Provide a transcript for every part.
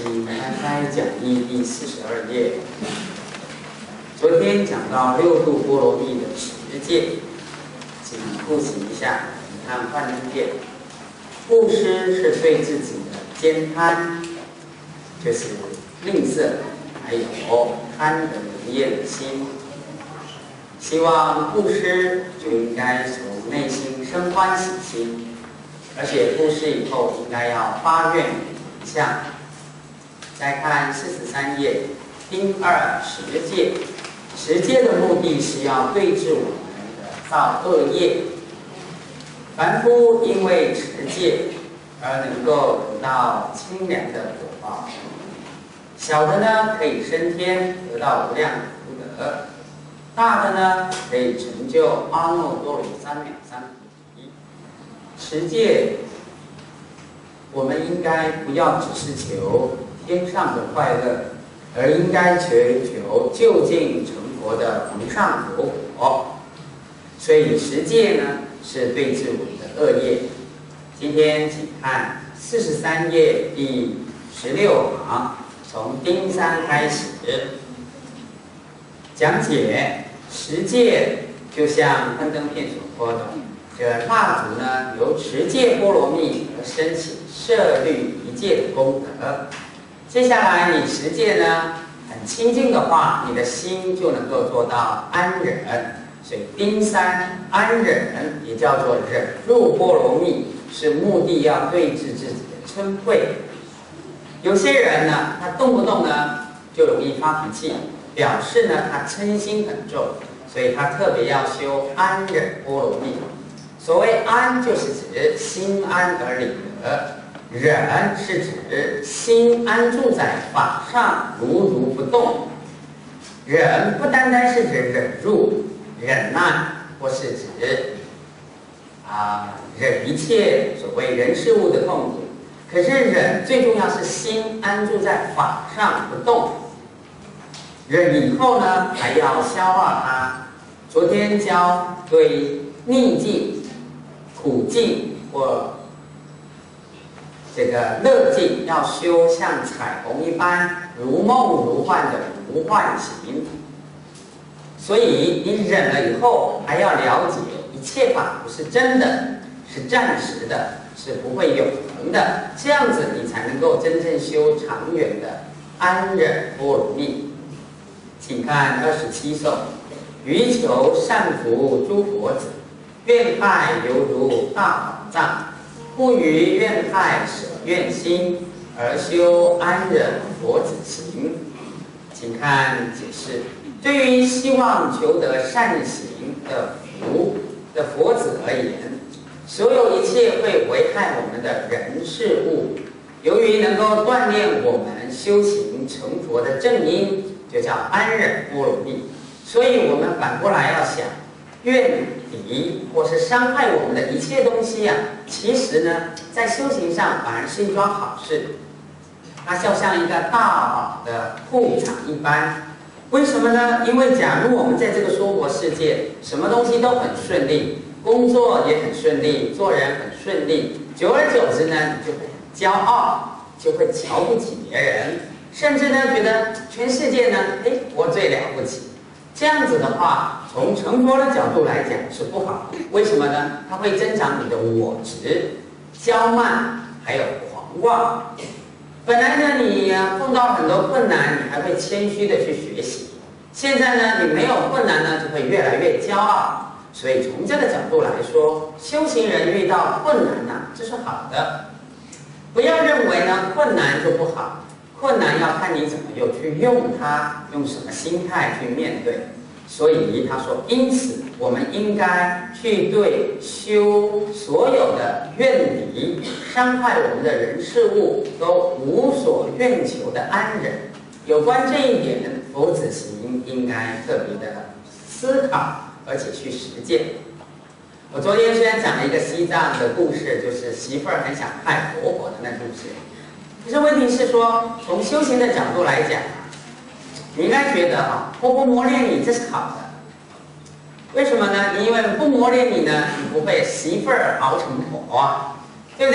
经开开讲义第42页。昨天讲到六度波罗蜜的10戒，请复习一下。你看幻灯片，布施是对自己的兼贪，就是吝啬，还有贪得无厌的心。希望布施就应该从内心生欢喜心，而且布施以后应该要发愿回向。再看43页丁210戒，10戒的目的是要对治我们的造恶业。凡夫因为持戒而能够得到清凉的果报，小的呢可以升天，得到无量福德；大的呢可以成就阿耨多罗三藐三菩提。持戒，我们应该不要只是求天上的快乐，而应该求就近成佛的无上佛果。所以持戒呢是对治我们的恶业。今天请看43页第16行，从丁3开始讲解。持戒就像幻灯片所说的，这蜡烛呢由持戒波罗蜜而升起摄虑一戒的功德。接下来你持戒呢很清净的话，你的心就能够做到安忍。所以丁3安忍也叫做忍入波罗蜜，是目的要对治自己的嗔恚。有些人呢，他动不动呢就容易发脾气，表示呢他嗔心很重，所以他特别要修安忍波罗蜜。所谓安，就是指心安而理得；忍是指心安住在法上，如不动。忍不单单是指忍辱、忍耐，或是指忍一切所谓人事物的痛苦。可是忍最重要是心安住在法上不动。忍以后呢，还要消化它。昨天教对逆境、苦境或这个乐境，要修像彩虹一般如梦如幻的无幻行。所以你忍了以后，还要了解一切法不是真的，是暂时的，是不会永恒的，这样子你才能够真正修长远的安忍波罗蜜。请看27颂：于求善福诸佛子，愿害犹如大宝藏，不于愿害舍愿心，而修安忍佛子行。请看解释。对于希望求得善行的福的佛子而言，所有一切会危害我们的人事物，由于能够锻炼我们修行成佛的正因，就叫安忍波罗蜜。所以我们反过来要想，怨敌或是伤害我们的一切东西其实呢，在修行上反而是一桩好事。它就像一个大好的护场一般。为什么呢？因为假如我们在这个娑婆世界，什么东西都很顺利，工作也很顺利，做人很顺利，久而久之呢，你就会很骄傲，就会瞧不起别人，甚至呢觉得全世界呢，我最了不起。这样子的话，从成佛的角度来讲是不好的。为什么呢？它会增长你的我执、骄慢，还有狂妄。本来呢，你碰到很多困难，你还会谦虚的去学习。现在呢，你没有困难呢，就会越来越骄傲。所以从这个角度来说，修行人遇到困难这是好的。不要认为呢困难就不好，困难要看你怎么又去用它，用什么心态去面对。所以他说，因此我们应该去对修所有的怨离、伤害我们的人事物都无所愿求的安忍。有关这一点，佛子行应该特别的思考，而且去实践。我昨天虽然讲了一个西藏的故事，就是媳妇儿很想害婆婆的那故事，可是问题是说，从修行的角度来讲，你应该觉得婆婆磨练你，这是好的。为什么呢？因为不磨练你呢，你不会媳妇儿熬成婆对不对？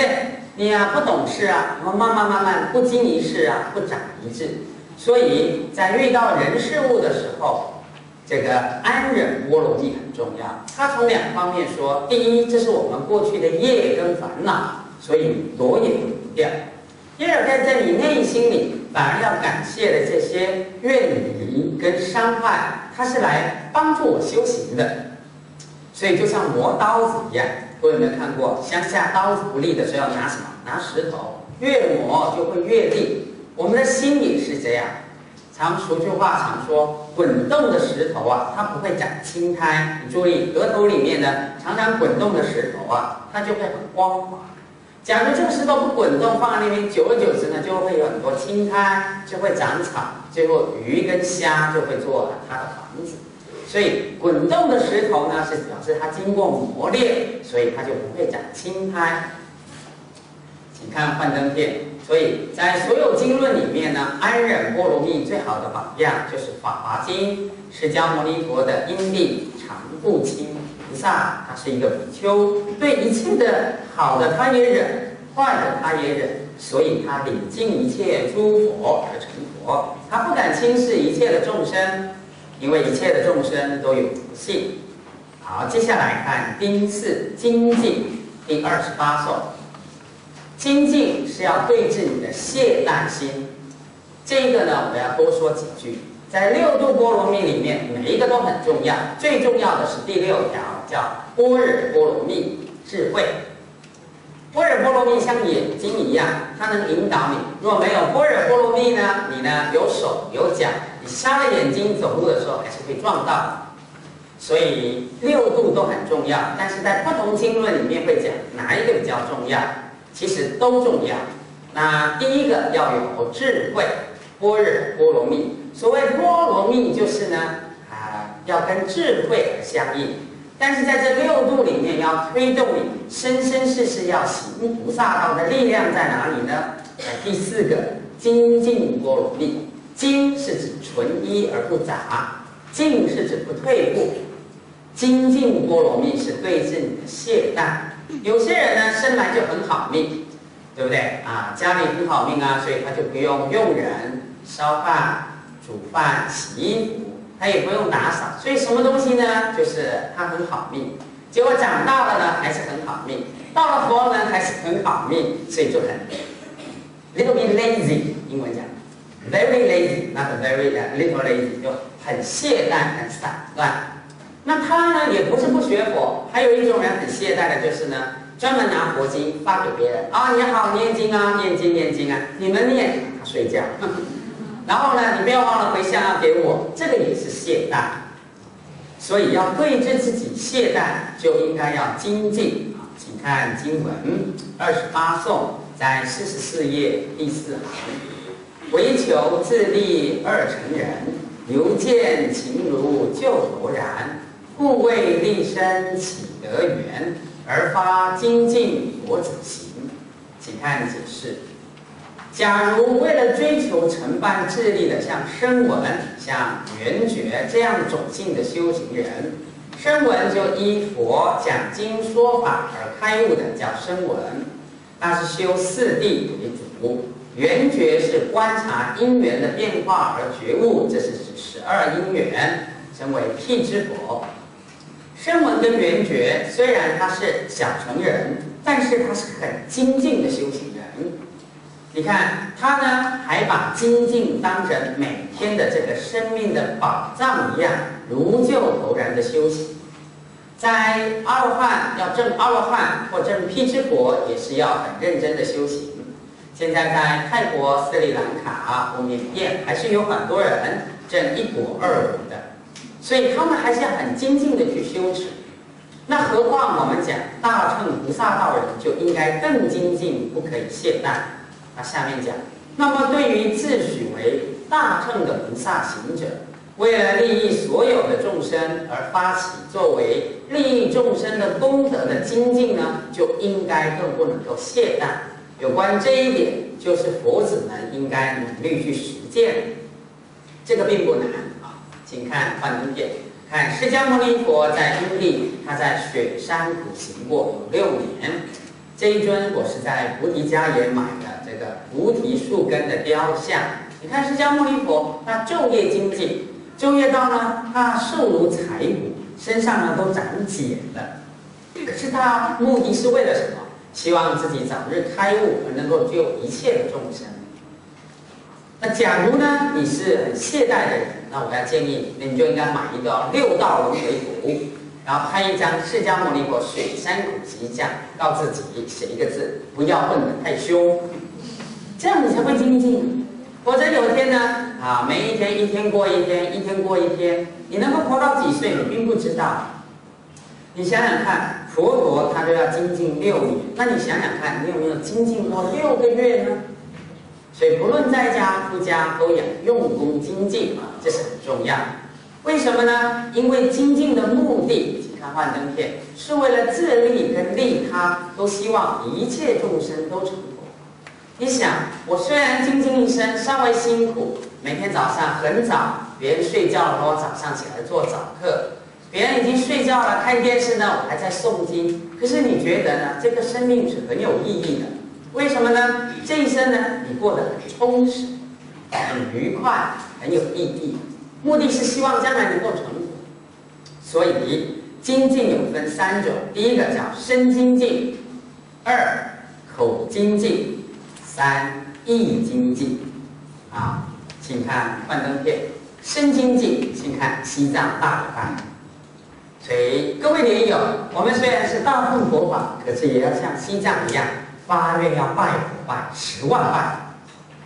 你呀不懂事啊，慢慢不经一事啊，不长一智。所以在遇到人事物的时候，这个安忍波罗蜜很重要。它从两方面说：第一，这是我们过去的业跟烦恼，所以躲也躲不掉；第二，在你内心里反而要感谢的这些怨离跟伤害，它是来帮助我修行的。所以就像磨刀子一样，各位有没有看过？乡下刀子不利的时候要拿什么？拿石头，越磨就会越利。我们的心也是这样。俗句话常说，滚动的石头啊，它不会长青苔。你注意，额头里面呢，常常滚动的石头啊，它就会很光滑。假如这个石头不滚动，放在那边，久而久之呢，就会有很多青苔，就会长草，最后鱼跟虾就会做它的房子。所以滚动的石头呢，是表示它经过磨练，所以它就不会长青苔。请看幻灯片。所以在所有经论里面呢，安忍波罗蜜最好的榜样就是《法华经》，释迦牟尼佛的因地常不轻菩萨，他是一个比丘，对一切的好的他也忍，坏的他也忍，所以他礼敬一切诸佛而成佛，他不敢轻视一切的众生，因为一切的众生都有佛性。好，接下来看丁巳精进第28颂。精进是要对治你的懈怠心，这个呢，我要多说几句。在六度波罗蜜里面，每一个都很重要，最重要的是第6条，叫般若波罗蜜智慧。般若波罗蜜像眼睛一样，它能引导你。如果没有般若波罗蜜呢，你呢有手有脚，你瞎了眼睛走路的时候还是会撞到。所以六度都很重要，但是在不同经论里面会讲哪一个比较重要。其实都重要。那第一个要有智慧，般若波罗蜜。所谓波罗蜜，就是呢，要跟智慧而相应。但是在这6度里面，要推动你生生世世要行菩萨道的力量在哪里呢？在第4个精进波罗蜜。精是指纯一而不杂，进是指不退步。精进波罗蜜是对治你的懈怠。有些人呢，生来就很好命，对不对啊？家里很好命啊，所以他就不用佣人烧饭、煮饭、洗衣服，他也不用打扫，所以什么东西呢？就是他很好命。结果长大了呢，还是很好命；到了佛门还是很好命，所以就很 little bit lazy， 英文讲 very lazy，not very little lazy， 就很懈怠、很散乱。那他呢，也不是不学佛，还有一种人很懈怠的，就是呢，专门拿佛经发给别人啊，你好念经啊，念经啊，你们念，他睡觉。然后呢，你不要忘了回向要给我，这个也是懈怠。所以要对治自己懈怠，就应该要精进。请看经文28颂，在44页第4行，唯求自立二成人，犹见情如旧头然。故为立身起得缘，而发精进佛子行。请看解释。假如为了追求承办智力的，像声闻、像缘觉这样种性的修行人，声闻就依佛讲经说法而开悟的叫声闻，那是修4谛为主；缘觉是观察因缘的变化而觉悟，这是指12因缘，称为辟支佛。声闻跟缘觉虽然他是小乘人，但是他是很精进的修行人。你看他呢，还把精进当成每天的这个生命的宝藏一样，如救头然的修行。在阿罗汉要证阿罗汉或证辟支佛，也是要很认真的修行。现在在泰国、斯里兰卡或缅甸，还是有很多人证1果2果的。所以他们还是要很精进的去修持，那何况我们讲大乘菩萨道人就应该更精进，不可以懈怠。那下面讲，那么对于自诩为大乘的菩萨行者，为了利益所有的众生而发起作为利益众生的功德的精进呢，就应该更不能够懈怠。有关这一点，就是佛子们应该努力去实践，这个并不难。请看幻灯片，看释迦牟尼佛在因地，他在雪山苦行过有6年。 这一尊我是在菩提迦园买的这个菩提树根的雕像。你看释迦牟尼佛，他昼夜精进，昼夜到呢，他瘦如柴骨，身上呢都长茧了。可是他目的是为了什么？希望自己早日开悟，而能够救一切的众生。那假如呢，你是很懈怠的人，那我要建议你，你就应该买一个六道轮回图，然后拍一张释迦牟尼佛水山苦集像，告自己写一个字，不要混得太凶，这样你才会精进。否则有一天呢，每一天一天过一天，一天过一天，你能够活到几岁，你并不知道。你想想看，佛陀他都要精进6年，那你想想看，你有没有精进过6个月呢？所以不论在家出家，都要用功精进，这是很重要。为什么呢？因为精进的目的，请看幻灯片，是为了自利跟利他，都希望一切众生都成佛。你想，我虽然精进一生，稍微辛苦，每天早上很早，别人睡觉了，我早上起来做早课。别人已经睡觉了，看电视呢，我还在诵经。可是你觉得呢？这个生命是很有意义的。为什么呢？这一生呢，你过得很充实，很愉快，很有意义。目的是希望将来能够成佛。所以精进有分3种，第一个叫身精进，2口精进，3意精进。请看幻灯片，身精进，请看西藏大礼拜。所以各位莲友，我们虽然是大乘佛法，可是也要像西藏一样，发愿要拜佛拜10万拜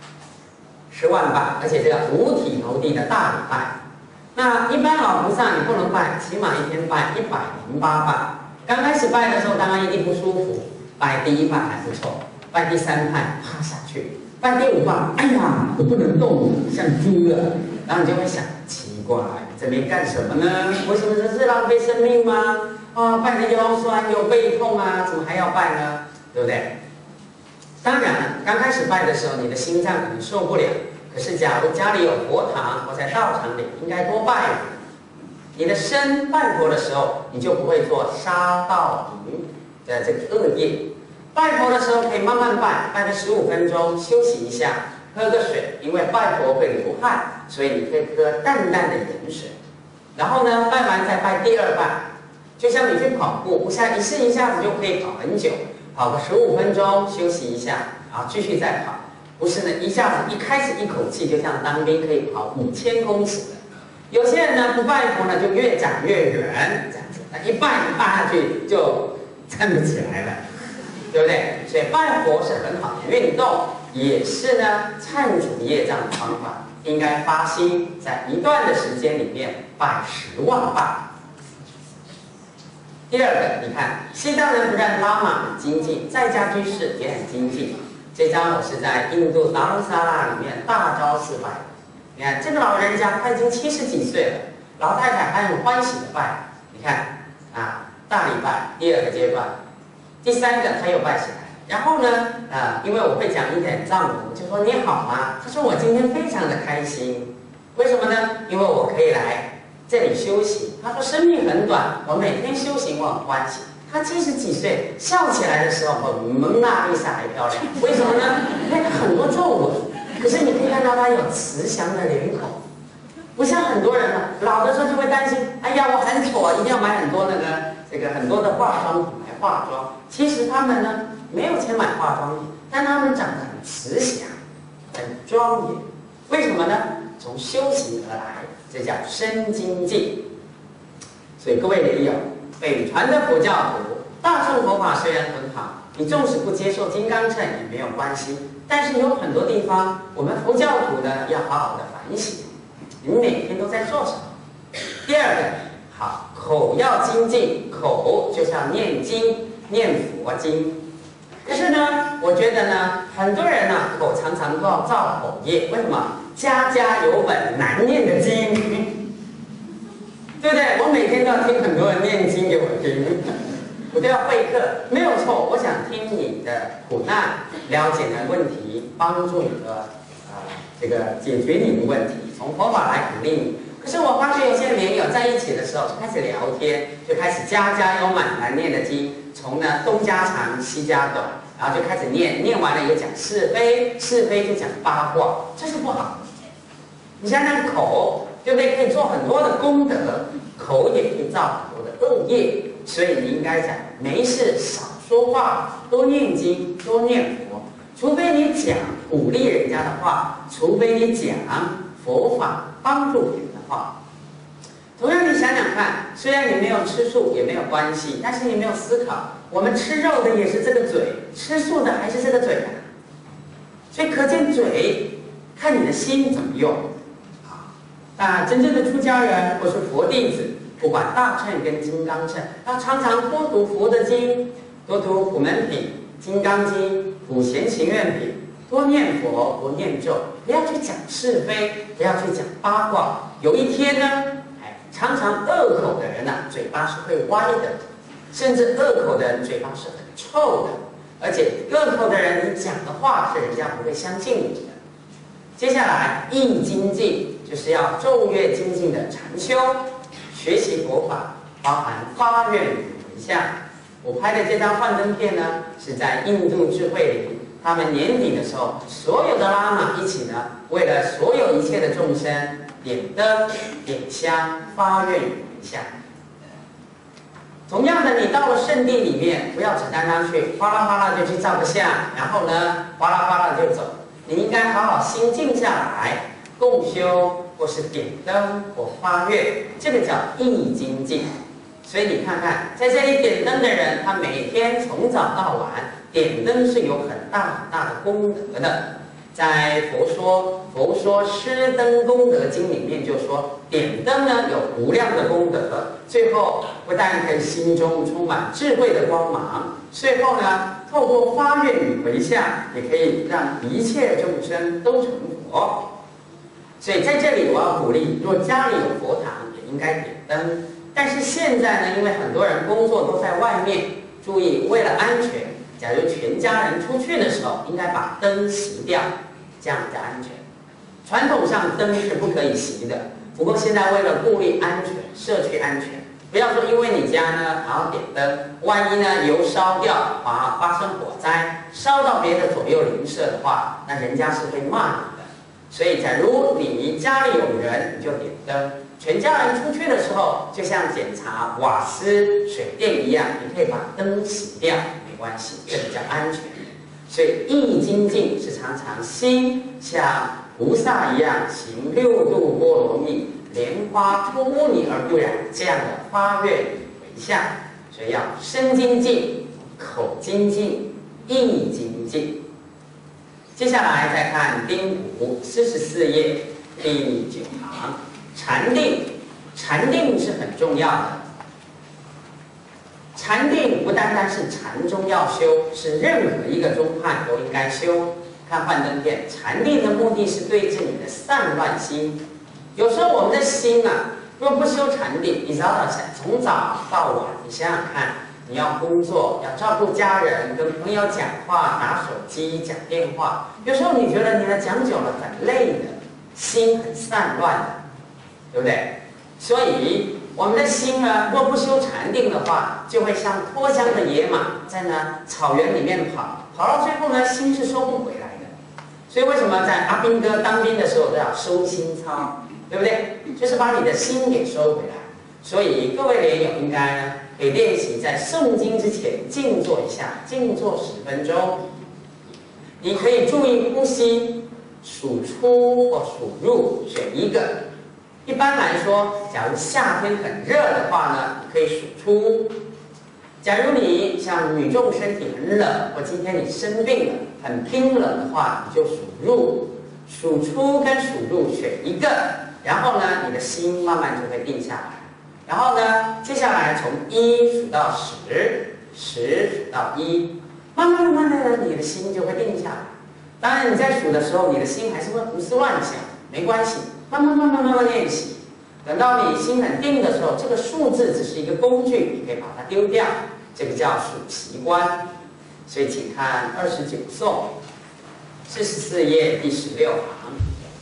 ，10万拜，而且这个五体投地的大礼拜。那一般老菩萨你不能拜，起码一天拜108拜。刚开始拜的时候，当然一定不舒服，拜第1拜还不错，拜第3拜趴下去，拜第5拜，哎呀，我不能动，像猪了。然后你就会想，奇怪，这边干什么呢？为什么这是浪费生命吗？拜的腰酸又背痛啊，怎么还要拜呢？对不对？当然了，刚开始拜的时候，你的心脏可能受不了。可是，假如家里有佛堂或在道场里，应该多拜。你的身拜佛的时候，你就不会做杀盗淫的这个恶业。拜佛的时候可以慢慢拜，拜个15分钟，休息一下，喝个水，因为拜佛会流汗，所以你可以喝淡淡的盐水。然后呢，拜完再拜第2拜，就像你去跑步，不像一下子就可以跑很久，跑个15分钟，休息一下，然后继续再跑。不是呢，一下子一开始一口气就像当兵可以跑5000公尺的。有些人呢不拜佛呢就越长越远，这样子，那一拜下去就站不起来了，对不对？所以拜佛是很好的运动，也是呢忏除业障的方法。应该发心在一段的时间里面拜10万拜。第2个，你看西藏人不但拉玛很精进，在家居士也很精进。这张我是在印度达鲁萨拉里面大昭寺拜的。你看这个老人家，他已经70几岁了，老太太还很欢喜的拜。你看大礼拜第2个阶段，第3个他又拜起来。然后呢，因为我会讲一点藏文，就说你好吗？他说我今天非常的开心，为什么呢？因为我可以来这里休息。他说生命很短，我每天修行我很欢喜。他70几岁，笑起来的时候比蒙娜丽莎还漂亮。为什么呢？因为他很多皱纹，可是你可以看到他有慈祥的脸孔，不像很多人老的时候就会担心，哎呀我很丑，一定要买很多很多的化妆品来化妆。其实他们呢没有钱买化妆品，但他们长得很慈祥，很庄严。为什么呢？从修行而来，这叫身精进。所以各位莲友，北传的佛教徒，大乘佛法虽然很好，你纵使不接受金刚乘也没有关系。但是有很多地方，我们佛教徒呢要好好的反省，你每天都在做什么？第2个，好，口要精进，口就是要念经，念佛经。可是呢，我觉得呢，很多人口常常都要造口业，为什么？家家有本难念的经，对不对？我每天都要听很多人念经给我听，我都要会课，没有错。我想听你的苦难，了解你的问题，帮助你的这个解决你的问题，从佛法来鼓励你。 可是我发觉有些莲友在一起的时候就开始聊天，就开始家家有满盘念的经，从呢东家长西家短，然后就开始念，念完了又讲是非，是非就讲八卦，这是不好的。你想想口，对不对？可以做很多的功德，口也可以造很多的恶业，所以你应该讲没事少说话，多念经，多念佛。除非你讲鼓励人家的话，除非你讲佛法帮助别人的话。同样，你想想看，虽然你没有吃素也没有关系，但是你没有思考，我们吃肉的也是这个嘴，吃素的还是这个嘴啊。所以可见嘴，看你的心怎么用。那真正的出家人或是佛弟子，不管大乘跟金刚乘，要常常多读佛的经，多读普门品、金刚经、普贤行愿品，多念佛，多念咒，不要去讲是非，不要去讲八卦。有一天呢，常常恶口的人呢，嘴巴是会歪的，甚至恶口的人嘴巴是很臭的，而且恶口的人你讲的话是人家不会相信你的。接下来易精进，就是要昼夜精进的禅修，学习佛法，包含发愿与回向。我拍的这张幻灯片呢，是在印度智慧林，他们年底的时候，所有的喇嘛一起呢，为了所有一切的众生，点灯、点香、发愿与回向。同样的，你到了圣地里面，不要只单单去哗啦哗啦就去照个相，然后呢，哗啦哗啦就走。你应该好好心静下来，共修或是点灯或发愿，这个叫易精进。所以你看看，在这里点灯的人，他每天从早到晚点灯是有很大的功德的。在佛说施灯功德经里面就说，点灯呢有无量的功德，最后不但可以心中充满智慧的光芒，最后呢透过发愿与回向，也可以让一切众生都成佛。所以在这里我要鼓励，若家里有佛堂，也应该点灯。但是现在呢，因为很多人工作都在外面，注意为了安全，假如全家人出去的时候，应该把灯熄掉，这样比较安全。传统上灯是不可以熄的，不过现在为了顾虑安全，社区安全，不要说因为你家呢，然后点灯，万一呢油烧掉发生火灾，烧到别的左右邻舍的话，那人家是会骂你的。所以假如你家里有人，你就点灯。全家人出去的时候，就像检查瓦斯、水电一样，你可以把灯熄掉，没关系，这比较安全。所以易精进是常常心像菩萨一样行六度波罗蜜，莲花出污泥而不染，这样的发愿回向。所以要身精进、口精进、意精进。接下来再看丁五44页第9行。禅定，禅定是很重要的。禅定不单单是禅宗要修，是任何一个宗派都应该修。看幻灯片，禅定的目的是对治你的散乱心。有时候我们的心啊，若不修禅定，你从早到晚，你想想看，你要工作，要照顾家人，跟朋友讲话，拿手机讲电话，有时候你觉得你的讲久了很累的，心很散乱的。对不对？所以我们的心呢，若不修禅定的话，就会像脱缰的野马，在呢草原里面跑到最后呢，心是收不回来的。所以为什么在阿兵哥当兵的时候都要收心操，对不对？就是把你的心给收回来。所以各位莲友应该呢，可以练习在诵经之前静坐一下，静坐10分钟。你可以注意呼吸，数出或数入，选一个。一般来说，假如夏天很热的话呢，你可以数出；假如你像女众身体很冷，或今天你生病了，很冰冷的话，你就数入。数出跟数入选一个，然后呢，你的心慢慢就会定下来。然后呢，接下来从1数到10，10数到1，慢慢的，你的心就会定下来。当然，你在数的时候，你的心还是会胡思乱想，没关系。慢慢练习，等到你心很定的时候，这个数字只是一个工具，你可以把它丢掉，这个叫数习观。所以请看29颂44页第16行。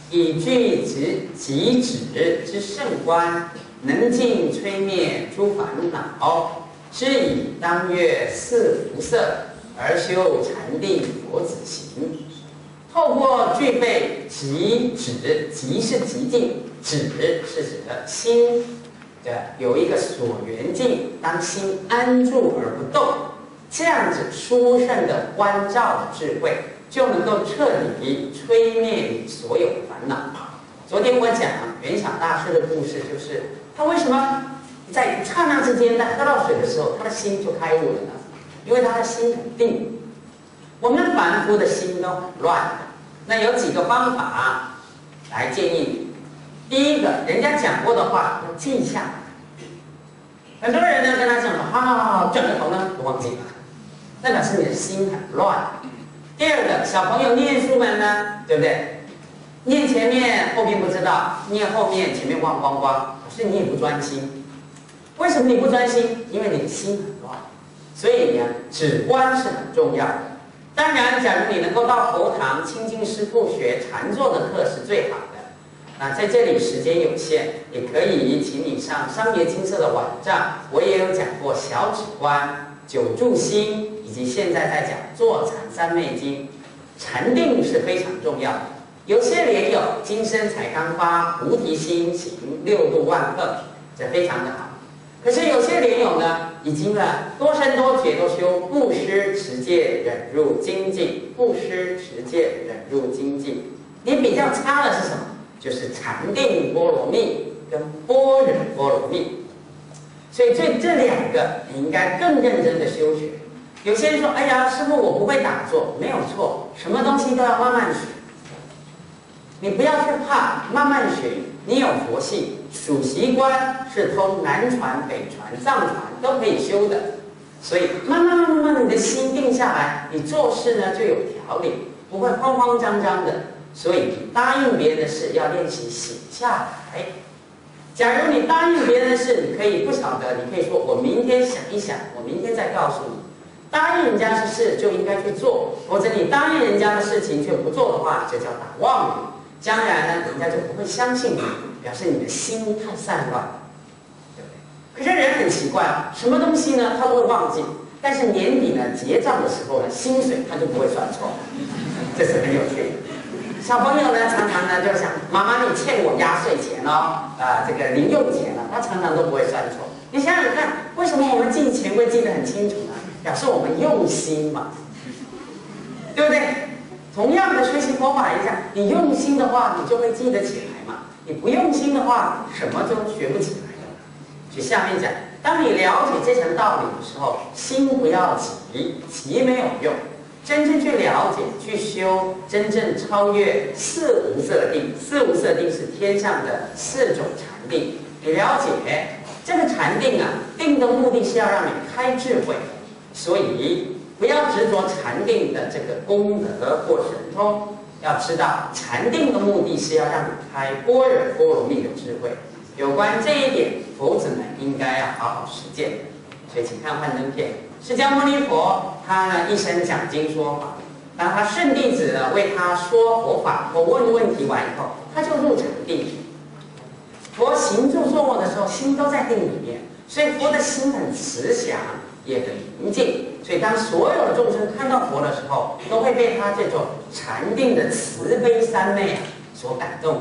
以具即止之圣观，能尽摧灭诸烦恼，是以当月四辐色而修禅定佛子行。透过具备即止，即是极静，止是指的心的有一个所缘境，当心安住而不动，这样子殊胜的观照的智慧，就能够彻底摧灭你所有的烦恼。昨天我讲圆想大师的故事，就是他为什么在刹那之间，在喝到水的时候，他的心就开悟了呢？因为他的心很定。我们凡夫的心都很乱的，那有几个方法来建议你。第一个，人家讲过的话要记下来。很多人呢跟他讲了，好，转个头呢就忘记了，那表示你的心很乱。第二个，小朋友念书们呢，对不对？念前面后面不知道，念后面前面忘光光，可是你也不专心。为什么你不专心？因为你的心很乱。所以呢，止观是很重要的。当然，假如你能够到佛堂亲近师父学禅坐的课是最好的。那在这里时间有限，也可以请你上商业金色的网站，我也有讲过小止观、九住心，以及现在在讲坐禅三昧经。禅定是非常重要的。有些莲友今生才刚发菩提心，行六度万课，这非常的好。可是有些莲友呢，已经多生多劫都修布施、持戒、忍辱、精进，布施、持戒、忍辱、精进。你比较差的是什么？就是禅定波罗蜜跟般若波罗蜜。所以这两个你应该更认真的修学。有些人说：“哎呀，师父，我不会打坐。”没有错，什么东西都要慢慢学。你不要去怕，慢慢学。你有佛性，数息观是通南传、北传、藏传都可以修的。所以慢慢，你的心定下来，你做事呢就有条理，不会慌慌张张的。所以你答应别人的事要练习写下来。假如你答应别人的事，你可以不晓得，你可以说：“我明天想一想，我明天再告诉你。”答应人家的事就应该去做，否则你答应人家的事情却不做的话，这叫打妄语。将来呢，人家就不会相信你，表示你的心太散乱，对不对？可是人很奇怪，什么东西呢，他都会忘记，但是年底呢结账的时候呢，薪水他就不会算错，这是很有趣的。小朋友呢，常常呢就想：“妈妈，你欠我压岁钱哦，这个零用钱啊。”他常常都不会算错。你想想看，为什么我们记钱会记得很清楚呢？表示我们用心嘛，对不对？同样的学习佛法一样，你用心的话，你就会记得起来嘛。你不用心的话，什么都学不起来的。所以下面讲，当你了解这层道理的时候，心不要急，急没有用。真正去了解、去修，真正超越四无色定。四无色定是天上的4种禅定。你了解这个禅定啊，定的目的是要让你开智慧，所以不要执着禅定的这个功德或神通。要知道，禅定的目的是要让你开般若波罗蜜的智慧。有关这一点，佛子们应该要好好实践。所以，请看幻灯片。释迦牟尼佛他呢一生讲经说法，当他圣弟子呢为他说佛法或问问题完以后，他就入禅定。佛行住坐卧的时候，心都在定里面，所以佛的心很慈祥，也很宁静。所以当所有的众生看到佛的时候，都会被他这种禅定的慈悲三昧所感动的。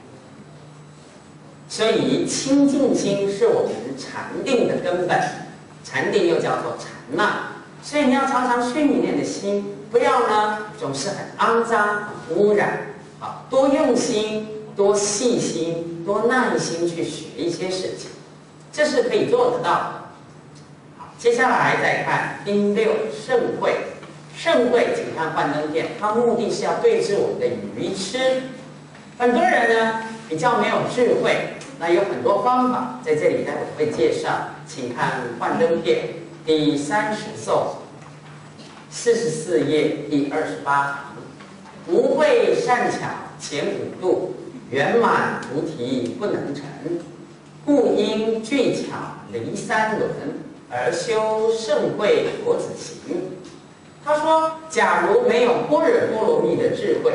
所以清净心是我们禅定的根本，禅定又叫做禅那。所以你要常常训练你的心，不要呢总是很肮脏、很污染。多用心、多细心、多耐心去学一些事情，这是可以做得到的。好，接下来再看第6盛会。盛会，请看幻灯片，它目的是要对治我们的愚痴。很多人呢比较没有智慧，那有很多方法，在这里待会会介绍，请看幻灯片第30颂44页第28行。无慧善巧前5度，圆满菩提不能成，故应具巧离3轮，而修盛慧佛子行。他说，假如没有般若波罗蜜的智慧，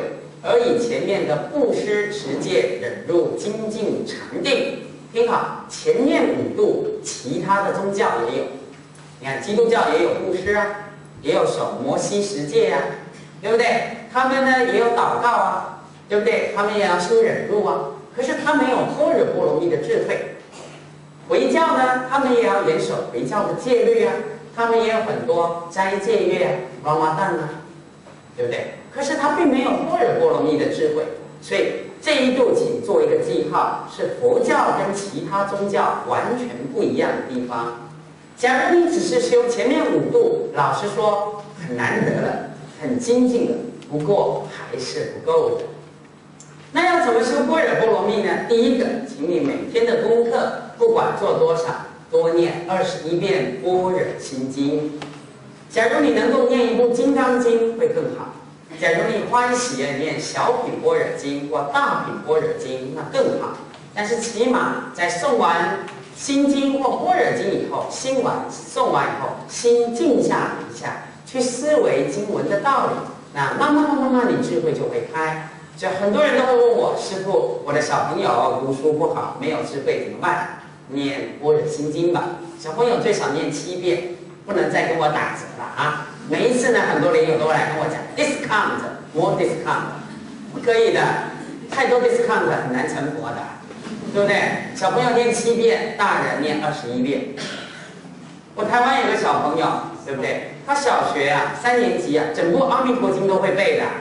而以前面的布施、持戒、忍辱、精进、禅定，听好，前面5度，其他的宗教也有。你看，基督教也有布施啊，也有守摩西十戒啊，对不对？他们呢也有祷告啊，对不对？他们也要修忍辱啊。可是他没有般若波罗蜜的智慧。回教呢，他们也要严守回教的戒律啊，他们也有很多斋戒月啊、拉玛旦啊，对不对？可是他并没有般若波罗蜜的智慧，所以这一度请做一个记号，是佛教跟其他宗教完全不一样的地方。假如你只是修前面5度，老实说很难得了，很精进了，不过还是不够的。那要怎么修般若波罗蜜呢？第一个，请你每天的功课，不管做多少，多念21遍般若心经。假如你能够念一部《金刚经》会更好。假如你欢喜念小品般若经或大品般若经，那更好。但是起码在诵完心经或般若经以后，诵完以后，心静下来一下，去思维经文的道理，那慢慢你智慧就会开。所以很多人都会问我，师父，我的小朋友读书不好，没有智慧怎么办？念般若心经吧，小朋友最少念7遍，不能再跟我打折了啊！每一次呢，很多灵友都会来跟我讲 discount，more discount， 不可以的，太多 discount 很难成佛的，对不对？小朋友念7遍，大人念21遍。我台湾有个小朋友，对不对？他小学啊3年级啊，整部《阿弥陀经》都会背的。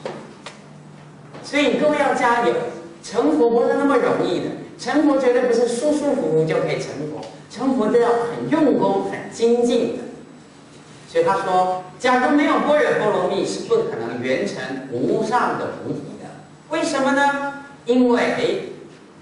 所以各位要加油，成佛不是那么容易的，成佛绝对不是舒舒服服就可以成佛，成佛都要很用功、很精进的。所以他说，假如没有般若波罗蜜，是不可能圆成无上的菩提的。为什么呢？因为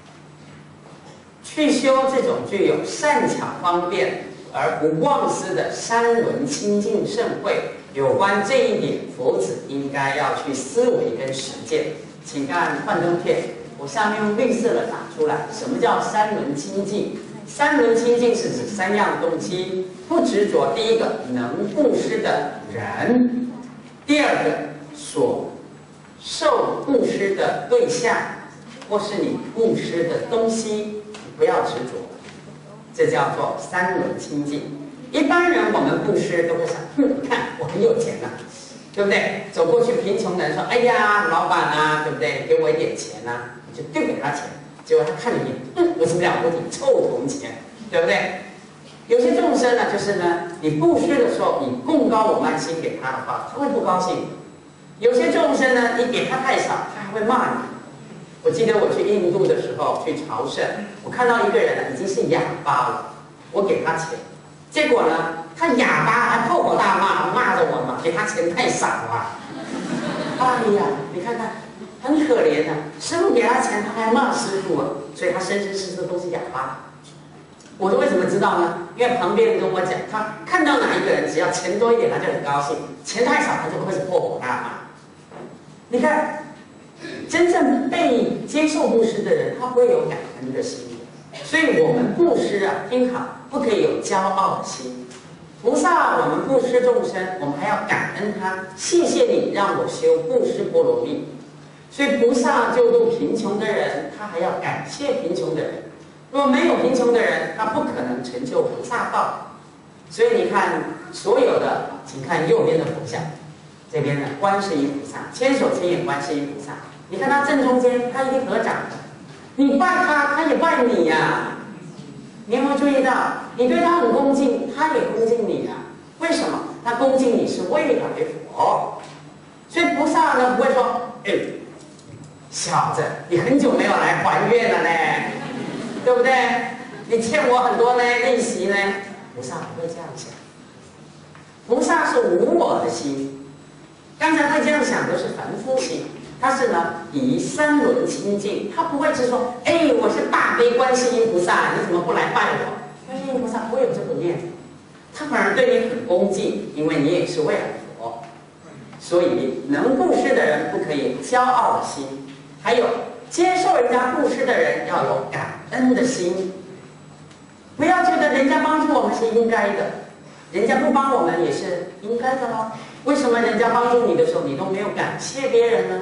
去修这种具有善巧方便而不忘失的三轮清净圣慧，有关这一点，佛子应该要去思维跟实践。请看幻灯片，我下面用绿色的打出来。什么叫三轮清净？三轮清净是指3样动机：不执着，第一个能布施的人；第二个所受布施的对象，或是你布施的东西，你不要执着。这叫做三轮清净。一般人我们布施都会想，你看我很有钱啊，对不对？走过去贫穷人说，哎呀，老板啊，对不对？给我一点钱啊，你就丢给他钱。结果他看了一眼，有什么了不起？臭铜钱，对不对？有些众生呢，就是呢，你布施的时候，你贡高我慢心给他的话，他会不高兴。有些众生呢，你给他太少，他还会骂你。我记得我去印度的时候去朝圣，我看到一个人呢，已经是哑巴了，我给他钱，结果呢，他哑巴还破口大骂，骂着我嘛，给他钱太少啊！哎呀，你看看。很可怜的，师父给他钱，他还骂师父啊，所以他生生世世都是哑巴。我为什么知道呢？因为旁边人跟我讲，他看到哪一个人只要钱多一点，他就很高兴；钱太少，他就会是破口大骂。你看，真正被接受布施的人，他不会有感恩的心。所以我们布施啊，听好，不可以有骄傲的心。菩萨，我们布施众生，我们还要感恩他，谢谢你让我修布施波罗蜜。所以菩萨救度贫穷的人，他还要感谢贫穷的人。如果没有贫穷的人，他不可能成就菩萨道。所以你看，所有的，请看右边的佛像，这边的观世音菩萨，千手千眼观世音菩萨。你看他正中间，他一定合掌的。你拜他，他也拜你呀。你有没有注意到？你对他很恭敬，他也恭敬你呀。为什么？他恭敬你是为了给佛。所以菩萨呢，不会说，哎。小子，你很久没有来还愿了呢，对不对？你欠我很多呢，利息呢。菩萨不会这样想，菩萨是无我的心。刚才他这样想都是凡夫心，他是呢以三轮清净，他不会是说，哎，我是大悲观世音菩萨，你怎么不来拜我？观世音菩萨不会有这个念头，他反而对你很恭敬，因为你也是为了佛。所以能布施的人不可以有骄傲的心。还有接受人家布施的人要有感恩的心，不要觉得人家帮助我们是应该的，人家不帮我们也是应该的咯。为什么人家帮助你的时候，你都没有感谢别人呢？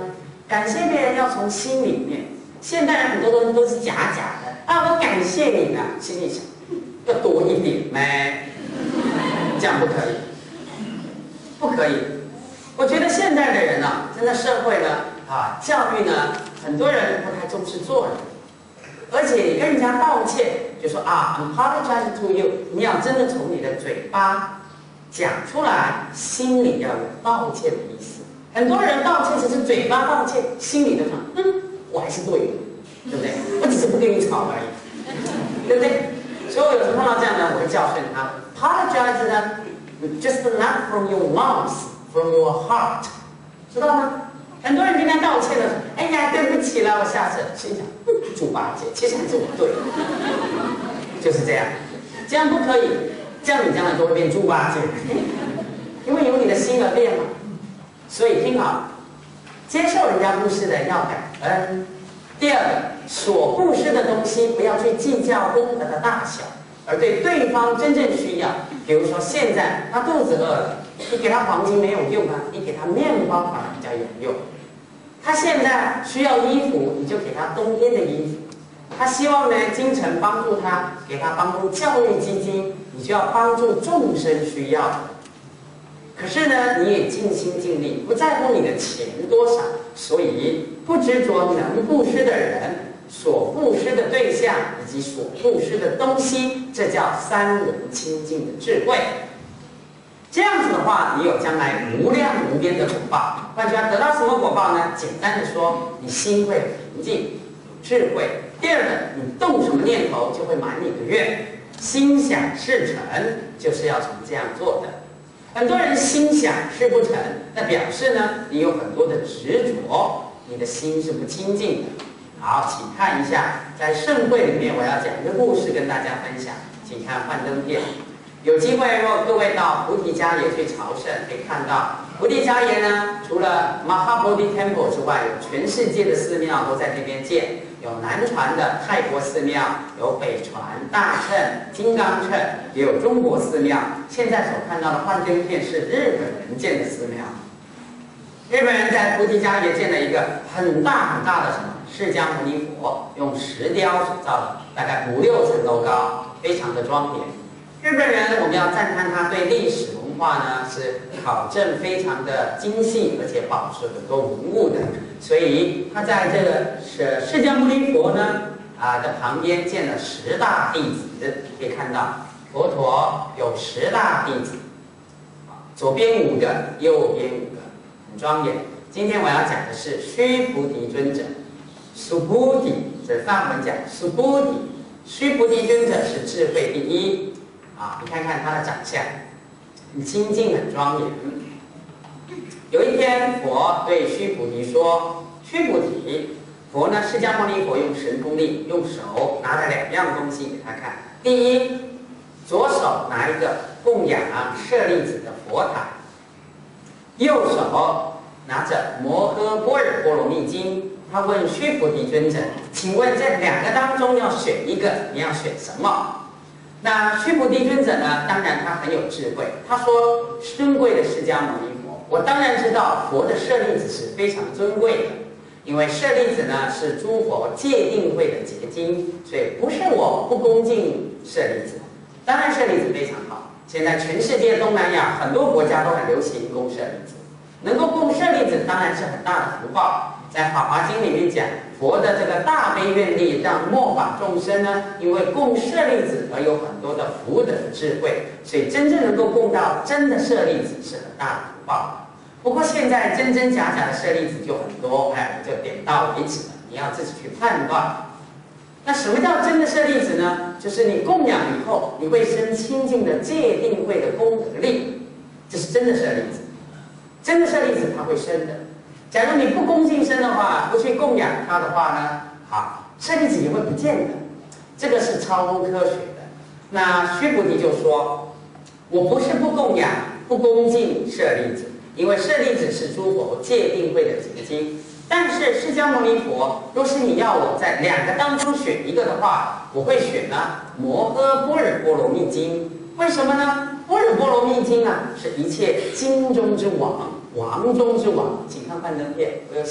感谢别人要从心里面。现代人很多东西都是假假的啊，我感谢你呢，心里想要多一点没，这样不可以，不可以。我觉得现代的人呢，真的社会呢啊，教育呢，很多人不太重视做人，而且你跟人家道歉，就说啊 ，I'm apologize to you， 你要真的从你的嘴巴讲出来，心里要有道歉的意思。很多人道歉只是嘴巴道歉，心里都想，我还是对的，对不对？我只是不跟你吵而已，对不对？所以我有时候碰到这样的，我会教训他 ，apologize 呢 ，just not from your mouth, from your heart， 知道吗？很多人跟他道歉了，哎呀，对不起了，我下次心想猪八戒，其实还是我对，就是这样，这样不可以，这样你将来都会变猪八戒，因为有你的心而变嘛。所以听好，接受人家布施的要感恩。第二个，所布施的东西不要去计较功德的大小，而对对方真正需要。比如说现在他肚子饿了，你给他黄金没有用啊，你给他面包反而比较有用。他现在需要衣服，你就给他冬天的衣服。他希望呢，金钱帮助他，给他帮助教育基金，你就要帮助众生需要的。可是呢，你也尽心尽力，不在乎你的钱多少，所以不执着能布施的人，所布施的对象以及所布施的东西，这叫三轮清净的智慧。这样子的话，你有将来无量无边的果报。换句话，得到什么果报呢？简单的说，你心会平静，智慧。第二个，你动什么念头就会满你的愿，心想事成，就是要从这样做的。很多人心想事不成，那表示呢，你有很多的执着，你的心是不清净的。好，请看一下，在盛会里面，我要讲一个故事跟大家分享，请看幻灯片。有机会，若各位到菩提迦耶去朝圣，可以看到菩提迦耶呢，除了 Mahabodhi Temple 之外，有全世界的寺庙都在这边建。有南传的泰国寺庙，有北传大乘、金刚乘，也有中国寺庙。现在所看到的幻灯片是日本人建的寺庙。日本人在菩提迦耶建了一个很大很大的什么释迦牟尼佛，用石雕所造的，大概5、6层楼高，非常的庄严。日本人我们要赞叹他对历史文化呢是考证非常的精细，而且保持很多文物的。所以他在这个释迦牟尼佛呢的旁边建了10大弟子，可以看到佛陀有10大弟子，左边5个，右边5个，很庄严。今天我要讲的是须菩提尊者 ，Subhuti， 这梵文讲 Subhuti， 须菩提尊者是智慧第一啊！你看看他的长相，很清净，很庄严。有一天，佛对须菩提说：“须菩提，佛呢，释迦牟尼佛用神通力，用手拿了2样东西给他看。第一，左手拿一个供养舍利子的佛台，右手拿着摩诃般若波罗蜜经。他问须菩提尊者：请问这2个当中要选一个，你要选什么？”那须菩提尊者呢，当然他很有智慧，他说：“尊贵的释迦牟尼佛，我当然知道佛的舍利子是非常尊贵的，因为舍利子呢是诸佛戒定慧的结晶，所以不是我不恭敬舍利子。当然舍利子非常好，现在全世界东南亚很多国家都很流行供舍利子，能够供舍利子当然是很大的福报。在《法华经》里面讲，佛的这个大悲愿力，让末法众生呢，因为供舍利子而有很多的福德智慧，所以真正能够供到真的舍利子是很大的福报。不过现在真真假假的舍利子就很多，就点到为止了，你要自己去判断。那什么叫真的舍利子呢？就是你供养以后，你会生清净的戒定慧的功德力，这是真的舍利子。真的舍利子它会生的。假如你不恭敬身的话，不去供养它的话呢，好，舍利子也会不见的。这个是超乎科学的。那须菩提就说：“我不是不供养、不恭敬舍利子，因为舍利子是诸佛戒定慧的结晶。但是释迦牟尼佛，若是你要我在2个当中选一个的话，我会选呢摩诃般若波罗蜜经。为什么呢？般若波罗蜜经是一切经中之王。”王中之王，请看幻灯片，我有写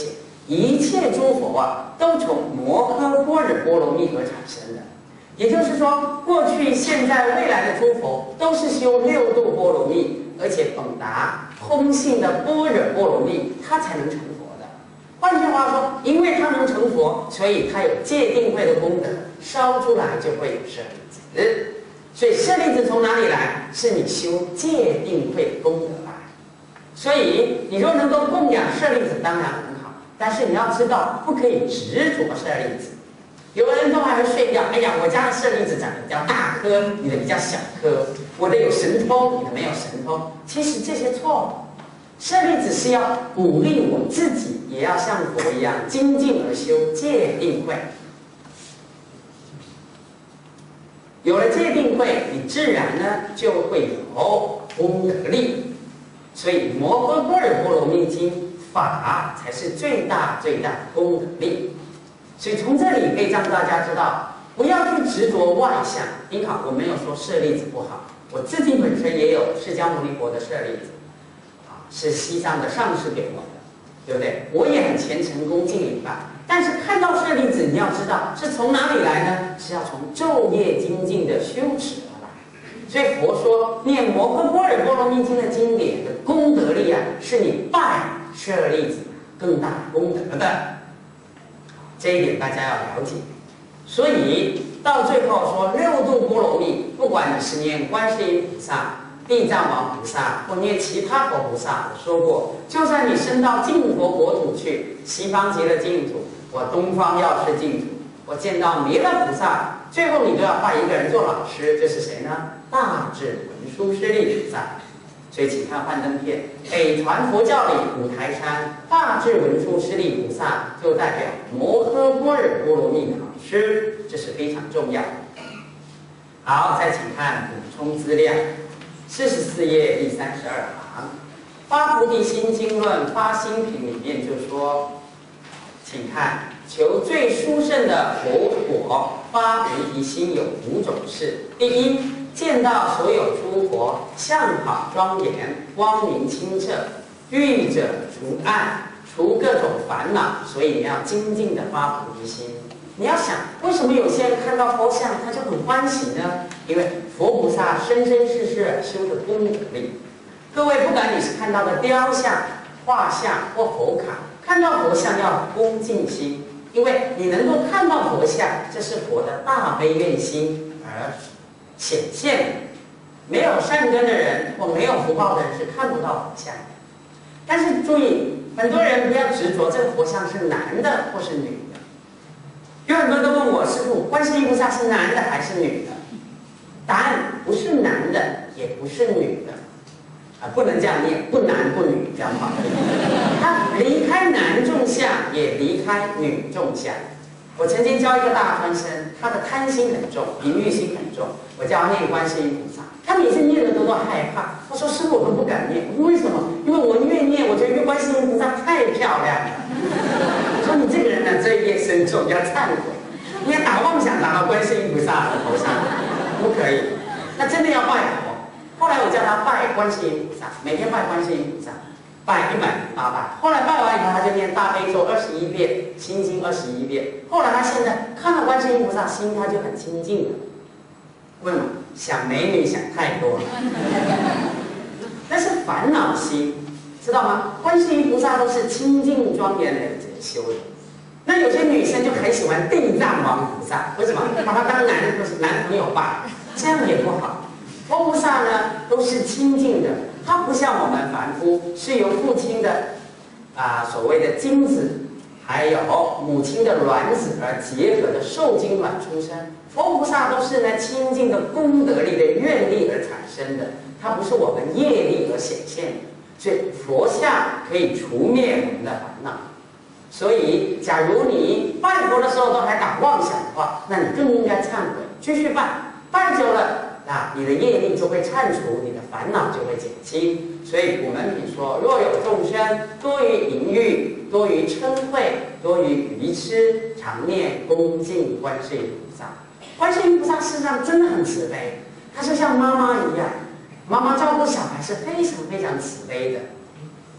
一切诸佛啊，都从摩诃般若波罗蜜而产生的。也就是说，过去、现在、未来的诸佛都是修六度波罗蜜，而且本达空性的般若波罗蜜，他才能成佛的。换句话说，因为他能成佛，所以他有戒定慧的功德，烧出来就会有舍利子。所以舍利子从哪里来？是你修戒定慧的功德来。所以你若能够供养舍利子，当然很好，但是你要知道，不可以执着舍利子。有的人都还会炫耀，哎呀，我家的舍利子长得比较大颗，你的比较小颗，我的有神通，你的没有神通。其实这些错了。舍利子是要鼓励我自己，也要像佛一样精进而修戒定慧。有了戒定慧，你自然呢就会有功德力。所以《摩诃般若波罗蜜经》法才是最大的功德力。所以从这里可以让大家知道，不要去执着外相。您好，我没有说舍利子不好，我自己本身也有释迦牟尼佛的舍利子，是西藏的上师给我的，对不对？我也很虔诚恭敬礼拜。但是看到舍利子，你要知道是从哪里来呢？是要从昼夜精进的修持而来。所以佛说，念《摩诃般若波罗蜜经》的经典的功德力啊，是你拜舍利子更大功德的。这一点大家要了解。所以到最后说六度波罗蜜，不管你是念观世音菩萨、地藏王菩萨或念其他佛菩萨，我说过，就算你升到净佛国土去，西方极乐净土，我东方药师净土，我见到弥勒菩萨，最后你都要拜一个人做老师，这是谁呢？大智文殊师利菩萨。所以请看幻灯片，北传佛教里五台山大智文殊师利菩萨就代表摩诃般若波罗蜜的老师，这是非常重要的。好，再请看补充资料，44页第32行，《发菩提心经论发心品》里面就说，请看，求最殊胜的佛果发菩提心有5种事。第一，见到所有诸佛相好庄严，光明清澈，欲者除暗，除各种烦恼，所以你要精进的发菩提心。你要想，为什么有些人看到佛像他就很欢喜呢？因为佛菩萨生生世世修的功德力。各位，不管你是看到的雕像、画像或佛卡，看到佛像要恭敬心，因为你能够看到佛像，这是佛的大悲愿心而显现的。没有善根的人或没有福报的人是看不到佛像的。但是注意，很多人不要执着这个佛像是男的或是女的。有很多人都问我，师父，观世音菩萨是男的还是女的？答案不是男的，也不是女的。不能这样念，不男不女这样好。他离开男众相，也离开女众相。我曾经教一个大专生，他的贪心很重，淫欲心很重。我教他念观世音菩萨，他每次念的都害怕。他说：“师父，我都不敢念。”我说：“为什么？因为我越念，我觉得观世音菩萨太漂亮了。”我说：“你这个人呢，这一业深重，要忏悔。你要打妄想打到观世音菩萨的头上，不可以。那真的要拜佛。”后来我叫他拜观世音菩萨，每天拜观世音菩萨，拜108拜。后来拜完以后，他就念大悲咒21遍，心经21遍。后来他现在看到观世音菩萨，心他就很清净了。为什么？想美女想太多了。那是烦恼心，知道吗？观世音菩萨都是清净庄严人者修的。那有些女生就很喜欢地藏王菩萨，为什么？把他当男朋友拜，这样也不好。佛菩萨呢，都是清净的，他不像我们凡夫是由父亲的所谓的精子，还有母亲的卵子而结合的受精卵出生。佛菩萨都是呢清净的功德力的愿力而产生的，它不是我们业力而显现的。所以佛像可以除灭我们的烦恼。所以，假如你拜佛的时候都还打妄想的话，那你更应该忏悔，继续拜，拜久了。你的业力就会忏除，你的烦恼就会减轻。所以古门品说：若有众生多于淫欲，多于嗔恚，多于愚痴，常念恭敬观世音菩萨。观世音菩萨事实上真的很慈悲，他是像妈妈一样，妈妈照顾小孩是非常非常慈悲的。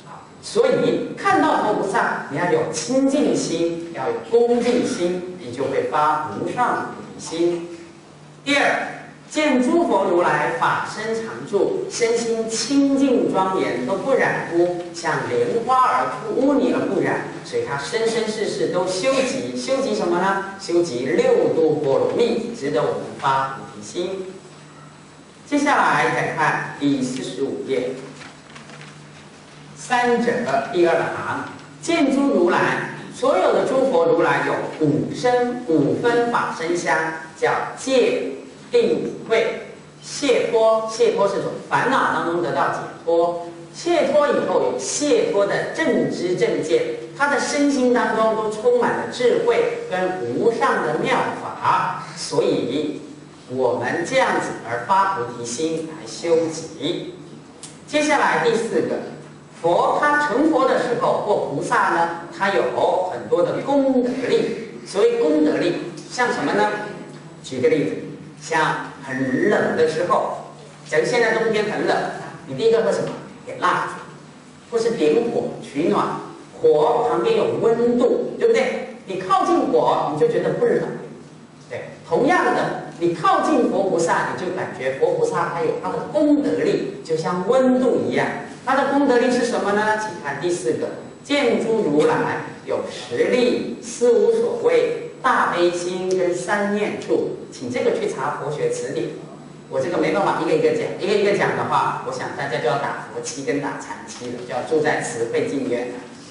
所以看到佛菩萨，你要有清净心，要有恭敬心，你就会发无上菩提心。第二，见诸佛如来法身常住，身心清净庄严，都不染污，像莲花而出污泥而不染，所以他生生世世都修集，修集什么呢？修集六度波罗蜜，值得我们发菩提心。接下来再看第45页，三者第二行，见诸如来，所有的诸佛如来有五分法身相，叫戒、定、慧、解脱。解脱是从烦恼当中得到解脱，解脱以后有解脱的正知正见，他的身心当中都充满了智慧跟无上的妙法，所以我们这样子而发菩提心来修集。接下来第四个，佛他成佛的时候，或菩萨呢，他有很多的功德力。所谓功德力，像什么呢？举个例子，像很冷的时候，假如现在冬天很冷，你第一个喝什么？点蜡烛，或是点火取暖。火旁边有温度，对不对？你靠近火，你就觉得不冷。对，同样的，你靠近佛菩萨，你就感觉佛菩萨他有他的功德力，就像温度一样。他的功德力是什么呢？请看第四个，见诸如来有10力、4无所谓、大悲心跟3念处，请这个去查佛学词典。我这个没办法一个一个讲，一个一个讲的话，我想大家就要打佛七跟打禅七了，就要住在慈惠净院了。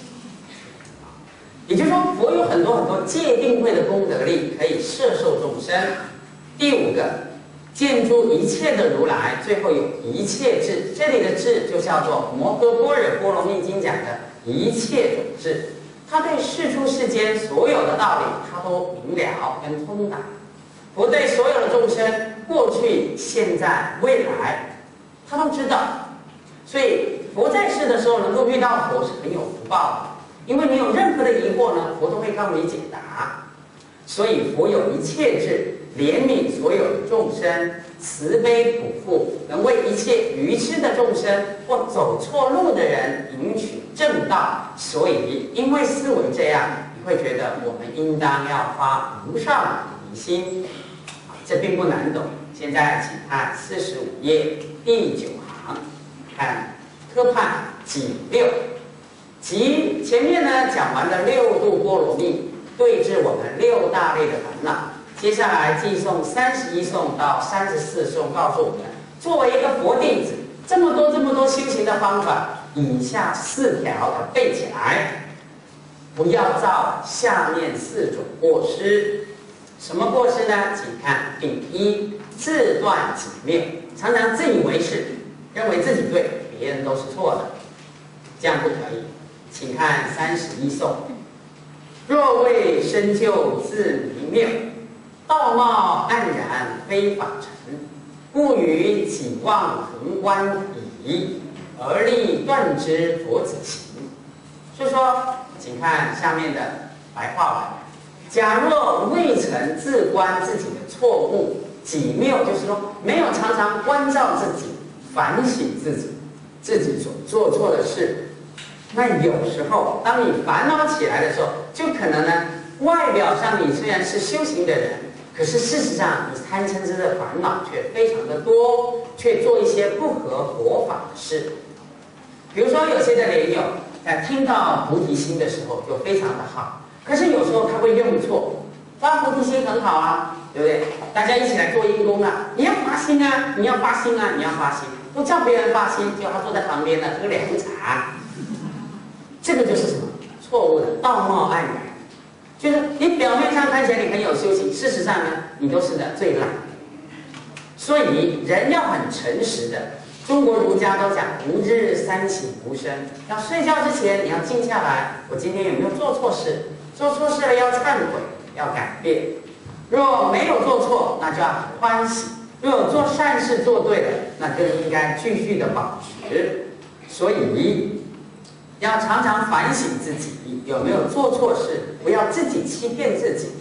也就是说，佛有很多戒定慧的功德力，可以摄受众生。第五个，见诸一切的如来，最后有一切智。这里的智就叫做《摩诃般若波罗蜜经》讲的一切种智。他对世出世间所有的道理，他都明了跟通达。佛对所有的众生，过去、现在、未来，他都知道。所以佛在世的时候能够遇到佛是很有福报的。因为你有任何的疑惑呢，佛都会告诉你解答。所以佛有一切智，怜悯所有的众生，慈悲普护，能为一切愚痴的众生或走错路的人引取正道。所以因为思维这样，你会觉得我们应当要发无上菩提心。这并不难懂。现在请看45页第9行，看科判己6。即前面呢讲完了6度波罗蜜，对治我们6大类的烦恼。接下来寄诵31颂到34颂，告诉我们，作为一个佛弟子，这么多修行的方法，以下4条要背起来，不要造下面4种过失。什么过失呢？请看第1，自断己谬，常常自以为是，认为自己对，别人都是错的，这样不可以。请看31颂，若未深究自迷谬，道貌岸然非法尘，故于己妄恒观矣，而立断之佛子行。所以说，请看下面的白话文。假若未曾自观自己的错误，己谬就是说没有常常关照自己，反省自己所做错的事。那有时候，当你烦恼起来的时候，就可能呢，外表上你虽然是修行的人，可是事实上你贪嗔痴的烦恼却非常的多，却做一些不合佛法的事。比如说，有些的莲友在听到菩提心的时候就非常的好，可是有时候他会用错。发菩提心很好啊，对不对？大家一起来做义工啊，你要发心啊，你要发心啊，你要发心，不叫别人发心，叫他坐在旁边呢喝凉茶。这个就是什么？错误的道貌岸然，就是你表面上看起来你很有修行，事实上呢，你都是的最懒。所以人要很诚实的。中国儒家都讲吾日三省吾身，要睡觉之前你要静下来，我今天有没有做错事？做错事了要忏悔，要改变。若没有做错，那就要很欢喜；若有做善事做对了，那更应该继续的保持。所以要常常反省自己有没有做错事，不要自己欺骗自己。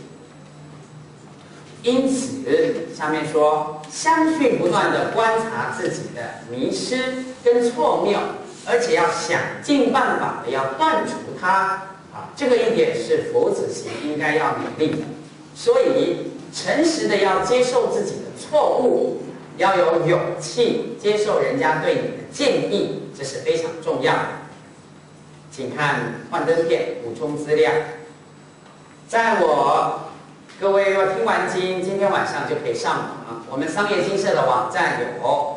因此，下面说，相续不断的观察自己的迷失跟错谬， 而且要想尽办法的要断除它啊，这个一点是佛子行应该要努力的。所以诚实的要接受自己的错误，要有勇气接受人家对你的建议，这是非常重要的。请看幻灯片补充资料。各位若听完经，今天晚上就可以上网。我们商业精舍的网站有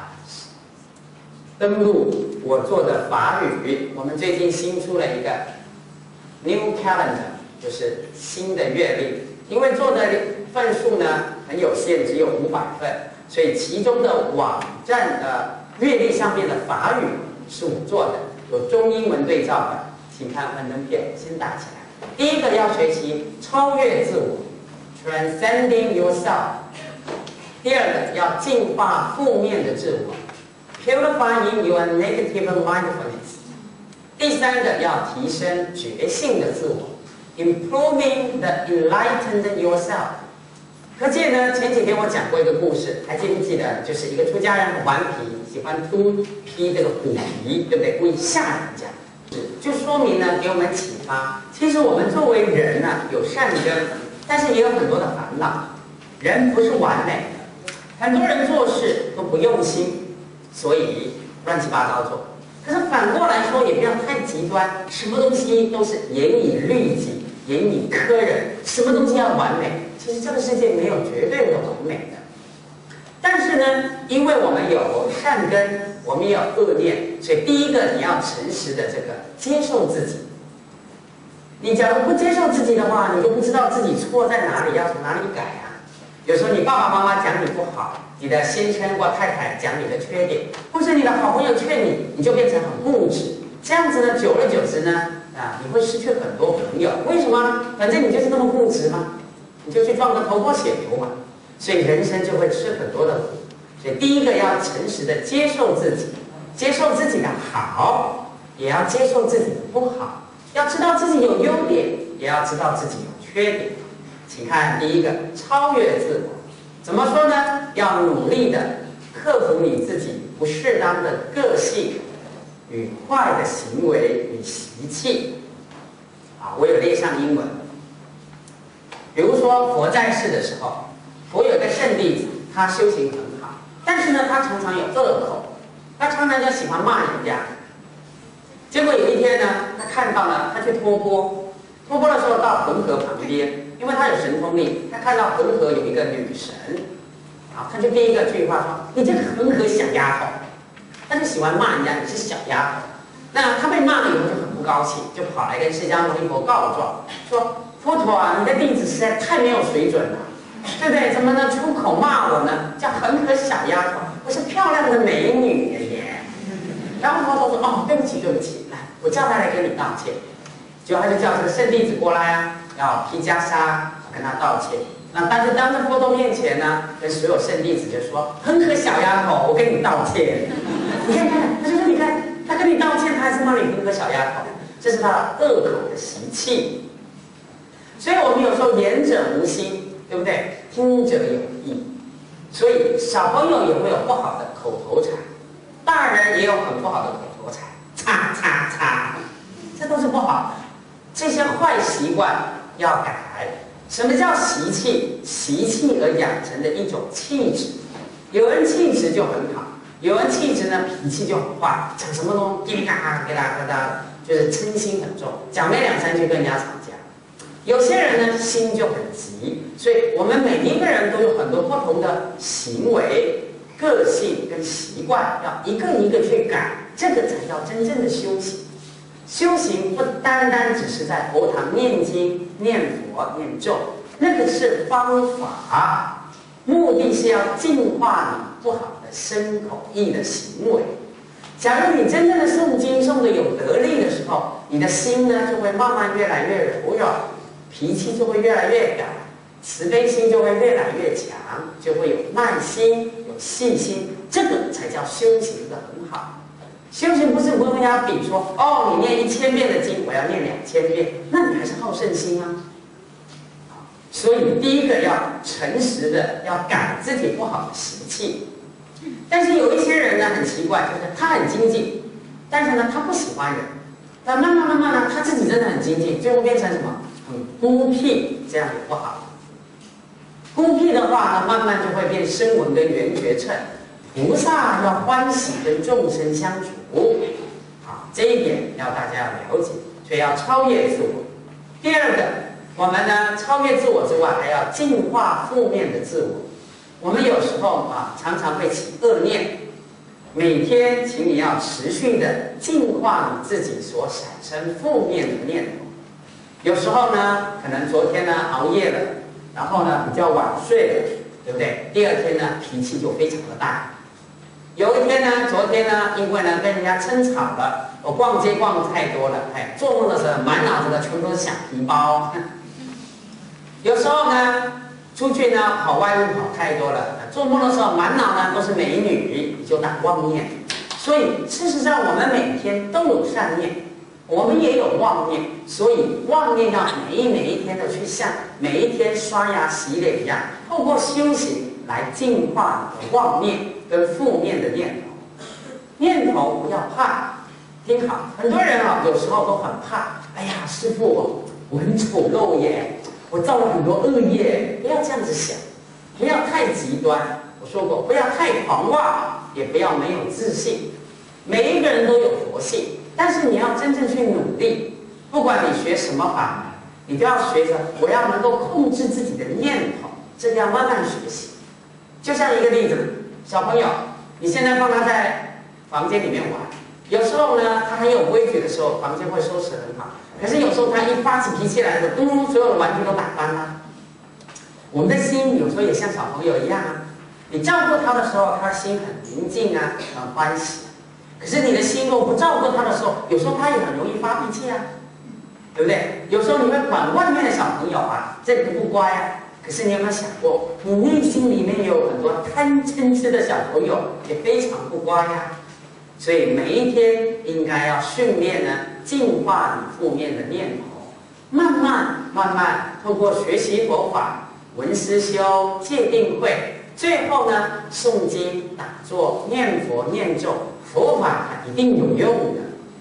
登录我做的法语。我们最近新出了一个 New Calendar， 就是新的月历。因为做的份数呢很有限，只有500份，所以其中的网站月历上面的法语是我做的，有中英文对照版，请看幻灯片，先打起来。第一个要学习超越自我 ，transcending yourself。第二个要净化负面的自我 ，purifying your negative mindfulness。第三个要提升觉性的自我 ，improving the enlightened yourself。可见呢，前几天我讲过一个故事，还记不记得？就是一个出家人很顽皮，喜欢披这个虎皮，对不对？故意吓人家。就说明呢，给我们启发。其实我们作为人呢，有善根，但是也有很多的烦恼。人不是完美的，很多人做事都不用心，所以乱七八糟做。可是反过来说，也不要太极端，什么东西都是严以律己、严以苛人，什么东西要完美。其实这个世界没有绝对的完美的。但是呢，因为我们有善根，我们也有恶念，所以第一个你要诚实的这个接受自己。你假如不接受自己的话，你就不知道自己错在哪里，要从哪里改啊。有时候你爸爸妈妈讲你不好，你的先生或太太讲你的缺点，或是你的好朋友劝你，你就变成很固执。这样子呢，久而久之呢，你会失去很多朋友。为什么？反正你就是那么固执嘛，你就去撞个头破血流嘛。所以人生就会吃很多的苦。所以第一个要诚实的接受自己，接受自己的好，也要接受自己的不好。要知道自己有优点，也要知道自己有缺点。请看第一个，超越自我。怎么说呢？要努力的克服你自己不适当的个性与坏的行为与习气。我有列上英文。比如说佛在世的时候，佛有一个圣弟子，他修行很好，但是呢，他常常有恶口，他常常就喜欢骂人家。结果有一天呢，他看到了，他去托钵，托钵的时候到恒河旁边，因为他有神通力，他看到恒河有一个女神，他就第一个句话说：“你这个恒河小丫头。”他就喜欢骂人家你是小丫头。那他被骂了以后就很不高兴，就跑来跟释迦牟尼佛告状，说：“佛陀啊，你的弟子实在太没有水准了。对不对？怎么能出口骂我呢？叫恒河小丫头，我是漂亮的美女耶。”然后佛陀说：“哦，对不起，对不起，来，我叫他来跟你道歉。”结果他就叫这个圣弟子过来要披袈裟，跟他道歉。但是当着佛陀面前呢，跟所有圣弟子就说：“恒河小丫头，我跟你道歉。”你看，他就说：“你看，他跟你道歉，他还是骂你恒河小丫头。”这是他的恶口的习气。所以我们有时候言者无心。对不对？听者有意，所以小朋友也会有不好的口头禅，大人也有很不好的口头禅，叉叉叉，这都是不好的。这些坏习惯要改。什么叫习气？习气而养成的一种气质。有人气质就很好，有人气质呢脾气就很坏，讲什么都叽里嘎嘎、叽啦嘎哒，就是嗔心很重，讲没2、3句跟人家吵架。有些人呢心就很急，所以我们每一个人都有很多不同的行为、个性跟习惯，要一个一个去改，这个才叫真正的修行。修行不单单只是在佛堂念经、念佛、念咒，那个是方法，目的是要净化你不好的身口意的行为。假如你真正的诵经诵得有得力的时候，你的心呢就会慢慢越来越柔软，脾气就会越来越改，慈悲心就会越来越强，就会有耐心、有细心，这个才叫修行的很好。修行不是跟人家比说，哦，你念1000遍的经，我要念2000遍，那你还是好胜心啊。所以第一个要诚实的，要改自己不好的习气。但是有一些人呢很奇怪，就是他很精进， 但是呢，他不喜欢人，但慢慢呢，他自己真的很精进，最后变成什么？很孤僻，这样也不好。孤僻的话呢，慢慢就会变声闻跟缘觉乘。菩萨要欢喜跟众生相处，这一点要大家了解，所以要超越自我。第二个，我们呢超越自我之外，还要净化负面的自我。我们有时候常常会起恶念，每天请你要持续的净化你自己所产生负面的念头。有时候呢，可能昨天呢熬夜了，然后呢比较晚睡了，对不对？第二天呢脾气就非常的大。有一天呢，昨天呢，因为呢跟人家争吵了，我逛街逛的太多了，做梦的时候满脑子的全都是小皮包。有时候呢，出去呢跑外务跑太多了，做梦的时候满脑呢都是美女，你就打妄念。所以事实上，我们每天都有善念，我们也有妄念，所以妄念要每一天的去像每一天刷牙洗脸一样，透过修行来净化你的妄念跟负面的念头。念头不要怕，听好，很多人有时候都很怕。哎呀，师父，我很丑陋耶，我造了很多恶业，不要这样子想，不要太极端。我说过，不要太狂妄，也不要没有自信。每一个人都有佛性，但是你要真正去努力。不管你学什么法门，你都要学着我要能够控制自己的念头，这个要慢慢学习。就像一个例子，小朋友，你现在放他在房间里面玩，有时候呢，他很有规矩的时候，房间会收拾很好。可是有时候他一发起脾气来的时候，所有的玩具都打翻了。我们的心有时候也像小朋友一样啊，你照顾他的时候，他的心很宁静啊，很欢喜。可是你的心若不照顾他的时候，有时候他也很容易发脾气啊，对不对？有时候你会管外面的小朋友这个不乖啊。可是你有没有想过，你内心里面有很多贪嗔痴的小朋友，也非常不乖呀。所以每一天应该要训练呢，净化你负面的念头，慢慢透过学习佛法、闻思修、戒定慧，最后呢诵经、打坐、念佛、念咒，佛法它一定有用的。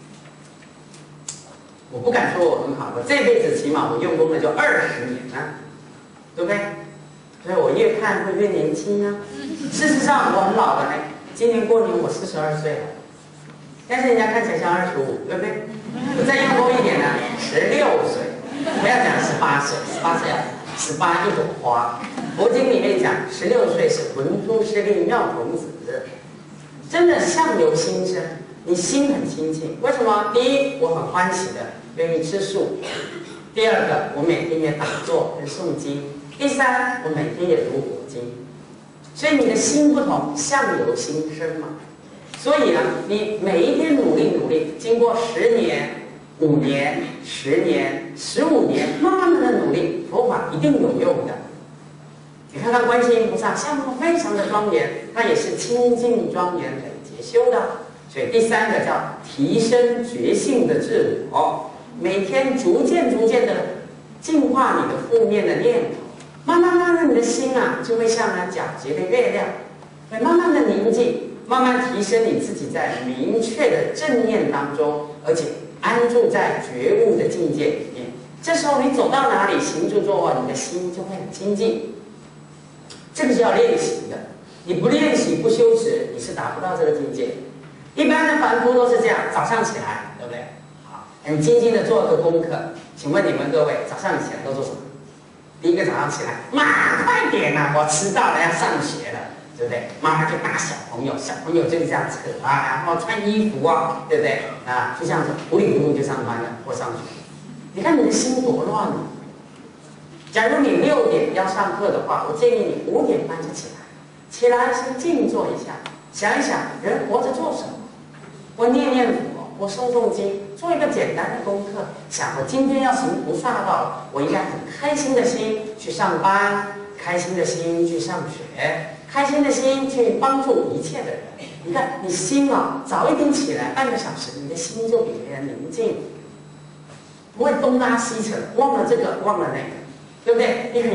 我不敢说我很好，我这辈子起码我用功了就20年了。对不对？所以我越看会越年轻啊。事实上我很老了呢，今年过年我42岁了，但是人家看起来像25，对不对？我再用功一点呢，16岁，不要讲18岁，18岁18一朵花。佛经里面讲16岁是文殊师利妙童子，真的相由心生，你心很清净。为什么？第一，我很欢喜的愿意吃素；第二个，我每天也打坐跟诵经。第三，我每天也读佛经，所以你的心不同，相由心生嘛。所以呢，你每一天努力，经过10年、5年、10年、15年，慢慢的努力，佛法一定有用的。你看看观世音菩萨相貌非常的庄严，他也是清净庄严累劫修的。所以第三个叫提升觉性的自我，每天逐渐的净化你的负面的念头。慢慢你的心就会像皎洁的月亮，会慢慢的宁静，慢慢提升你自己在明确的正念当中，而且安住在觉悟的境界里面。这时候你走到哪里，行住坐卧，你的心就会很清净。这个是要练习的，你不练习不修持，你是达不到这个境界。一般的凡夫都是这样，早上起来，对不对？好，很精进的做个功课。请问你们各位，早上起来都做什么？第一个早上起来，妈快点啊，我迟到了，要上学了，对不对？妈妈就打小朋友，小朋友就这样扯然后穿衣服对不对？就这样子糊里糊涂就上班了或上学。你看你的心多乱啊！假如你6点要上课的话，我建议你5点半就起来，起来先静坐一下，想一想人活着做什么。我念念佛，我诵诵经，做一个简单的功课。想我今天要行菩萨道，我应该很开心的心去上班，开心的心去上学，开心的心去帮助一切的人。你看你心早一点起来半个小时，你的心就比别人宁静，不会东拉西扯，忘了这个忘了那个，对不对？你很愉快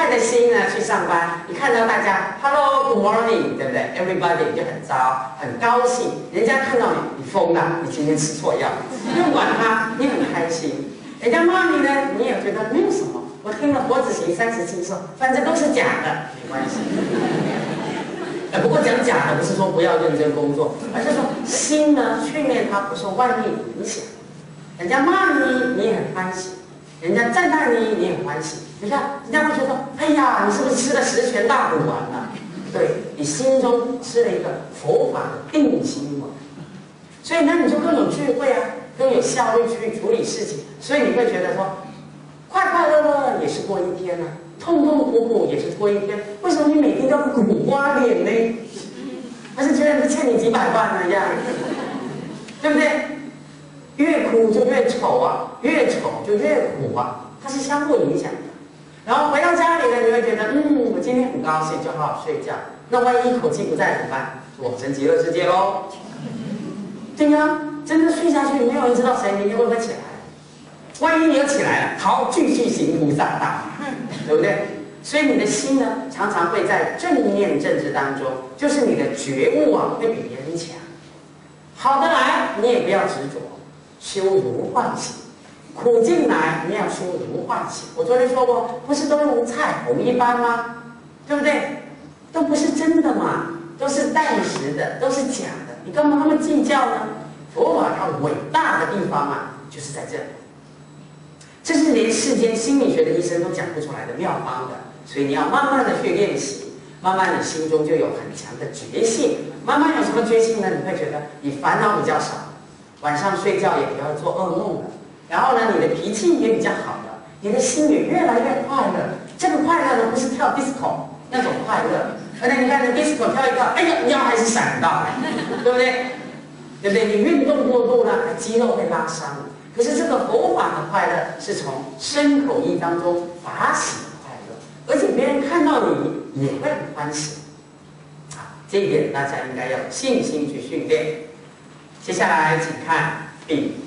带着心呢去上班，你看到大家 Hello Good morning， 对不对 ？Everybody 就很很高兴。人家看到你疯了，你今天吃错药，不用管他，你很开心。人家骂你呢，你也觉得没有什么。我听了脖子行37说，反正都是假的，没关系。不过讲假的不是说不要认真工作，而是说心呢训练它不受外面影响。人家骂你，你也很欢喜；人家赞叹你，你也很欢喜。你看，人家会觉得，哎呀，你是不是吃了10全大补丸了？对，你心中吃了一个佛法的定心丸，所以呢，你就更有智慧啊，更有效率去处理事情。所以你会觉得说，快快乐乐也是过一天啊，痛痛苦苦也是过一天。为什么你每天都苦瓜脸呢？还是觉得人家欠你几百万一样，对不对？越苦就越丑啊，越丑就越苦啊，它是相互影响的。然后回到家里呢，你会觉得，我今天很高兴，就好好睡觉。那万一一口气不在怎么办？往生极乐世界喽。对呀，真的睡下去，没有人知道谁明天会不会起来。万一你又起来了，好，继续行菩萨道，对不对？所以你的心呢，常常会在正念正知当中，就是你的觉悟啊，会比别人强。好的来，你也不要执着，修如幻行；苦尽来，你要修如幻行。我昨天说过，不是都如彩虹一般吗？对不对？都不是真的嘛，都是暂时的，都是假的。你干嘛那么计较呢？佛法它伟大的地方啊，就是在这里。这是连世间心理学的医生都讲不出来的妙方的，所以你要慢慢的去练习，慢慢你心中就有很强的觉性。慢慢有什么觉性呢？你会觉得你烦恼比较少，晚上睡觉也不要做噩梦了，然后呢，你的脾气也比较好了，你的心也越来越快乐。这个快乐呢，不是跳 disco 那种快乐，而且你看你 disco 跳一跳，哎呀，腰还是闪到，对不对？对不对？你运动过度呢，肌肉会拉伤。可是这个佛法的快乐是从身口意当中法喜的快乐，而且别人看到你也会很欢喜。这一点大家应该要有信心去训练。接下来请看丙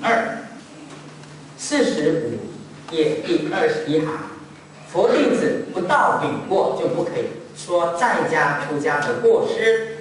245页第21行，佛弟子不到丙过就不可以说在家出家的过失。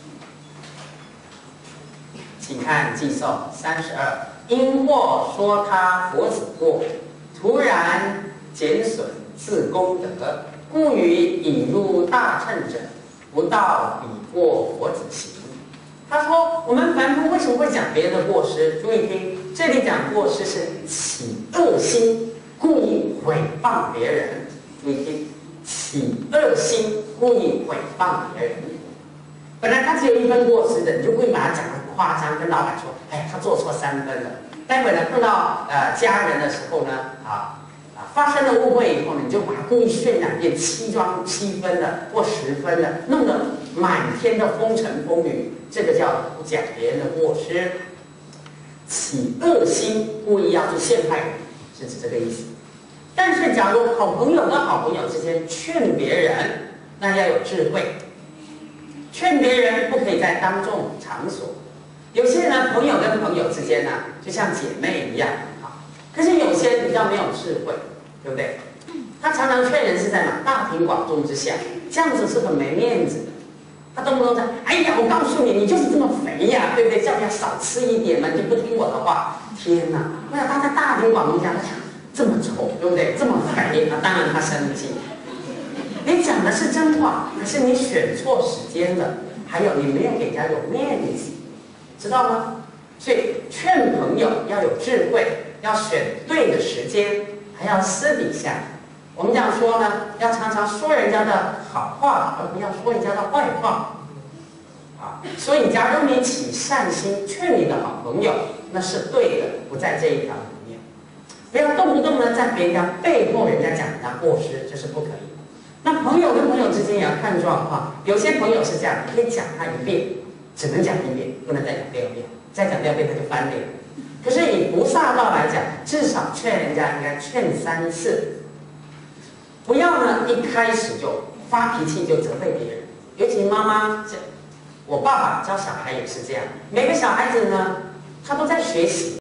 请看寄颂32。因或说他佛子过，突然减损自功德，故于引入大乘者，不到彼过佛子行。他说，我们凡夫为什么会讲别人的过失？注意听，这里讲过失是起恶心，故意毁谤别人。注意听，起恶心，故意毁谤别人。本来他只有1分过失的，你就故意把他讲得很夸张，跟老板说，哎，他做错3分了。待会呢碰到家人的时候呢，发生了误会以后呢，你就把它故意渲染变7装7分的或10分的，弄得满天的风尘风雨，这个叫不讲别人的过失。起恶心，故意要去陷害人，是指这个意思。但是假如好朋友跟好朋友之间劝别人，那要有智慧。劝别人不可以在当众场所。有些人朋友跟朋友之间呢，就像姐妹一样啊。可是有些比较没有智慧，对不对？他常常劝人是在大庭广众之下，这样子是很没面子的。他动不动在，哎呀，我告诉你，你就是这么肥呀，对不对？叫你要少吃一点嘛，你就不听我的话。天哪！为了他在大庭广众下，他讲这么丑，对不对？这么肥，当然他生气。你讲的是真话，可是你选错时间了，还有你没有给人家有面子，知道吗？所以劝朋友要有智慧，要选对的时间，还要私底下。我们讲说呢，要常常说人家的好话，而不要说人家的坏话。所以假如你起善心劝你的好朋友，那是对的，不在这一条里面。不要动不动呢在别人家背后人家讲人家过失，这是不可以的。那朋友跟朋友之间也要看状况，有些朋友是这样，你可以讲他1遍，只能讲1遍，不能再讲第2遍，再讲第2遍他就翻脸。可是以菩萨道来讲，至少劝人家应该劝3次，不要呢一开始就发脾气就责备别人。尤其妈妈，我爸爸教小孩也是这样，每个小孩子呢，他都在学习。